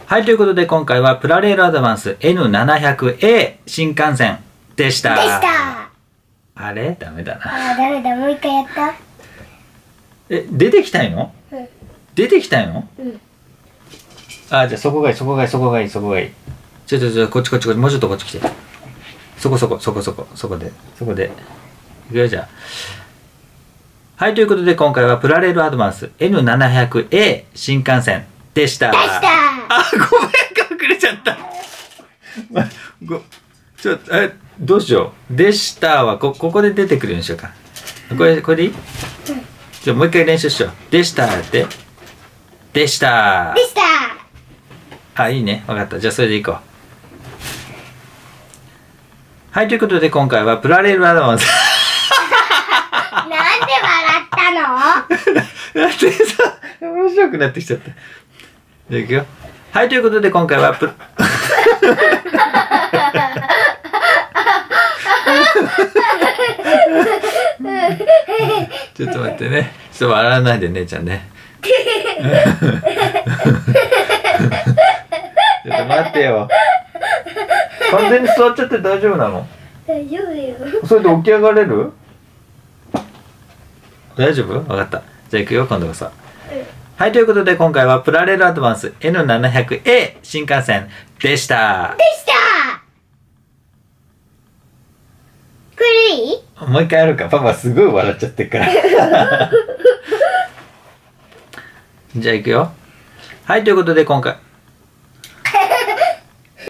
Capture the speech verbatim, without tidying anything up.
はい、ということで今回はプラレールアドバンス エヌななひゃくエー 新幹線でした。 でした。 あれダメだな。 あー、ダメだ。もう一回やった。 え、出てきたいの？ うん。 出てきたいの？ うん。 あ、じゃあそこがいい、そこがいい、そこがいい、そこがいい。ちょちょちょ、こっちこっちこっち、もうちょっとこっち来て。そこそこ、そこそこ、そこで、そこで。いくよ、じゃあ。はい、ということで今回はプラレールアドバンス エヌななひゃくエー 新幹線でした。 でした。 あ、ごめん、隠れちゃった。ま、ご、ちょっと、え、どうしよう。でしたは、こ、ここで出てくるようにしようか。これ、これでいい？うん。じゃあもう一回練習しよう。でしたやって。でした。 でした。 あ、いいね。わかった。じゃあそれでいこう。はい、ということで今回はプラレールアドバンス。 なんで笑ったの？ だってさ、面白くなってきちゃった。じゃあいくよ。はい、ということで今回はプラ、ちょっと待ってね。ちょっと笑わないで姉ちゃんね。ちょっと待ってよ。完全に座っちゃって大丈夫なの？ 大丈夫よ。 それで起き上がれる？大丈夫？分かった。じゃあ行くよ、今度こそ。はい、ということで今回はプラレールアドバンス エヌななひゃくエー 新幹線でした。 でした。これいい？ もう一回やるか。パパすごい笑っちゃってるから。じゃあ行くよ。はい、ということで今回。